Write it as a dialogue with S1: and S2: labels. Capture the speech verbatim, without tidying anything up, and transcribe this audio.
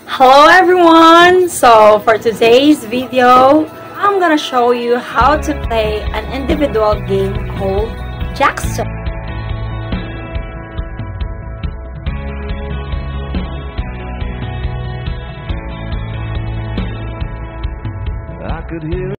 S1: Hello everyone! So for today's video, I'm gonna show you how to play an individual game called Jackstone.
S2: I could hear